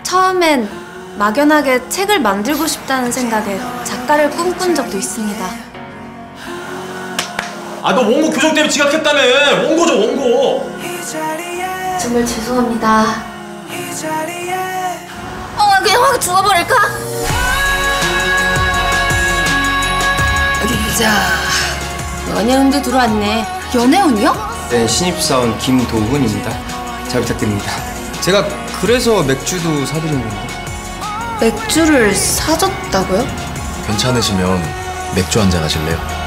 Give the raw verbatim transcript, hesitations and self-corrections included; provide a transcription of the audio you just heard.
처음엔 막연하게 책을 만들고 싶다는 생각에 작가를 꿈꾼 적도 있습니다. 아, 너 원고 교정 때문에 지각했다며. 원고죠, 원고. 정말 죄송합니다. 어, 그냥 확 죽어버릴까? 어디 보자. 연예운도 들어왔네. 연예운이요? 네, 신입사원 김도훈입니다. 잘 부탁드립니다. 제가 그래서 맥주도 사드린 건데. 맥주를 사줬다고요? 괜찮으시면 맥주 한잔 하실래요?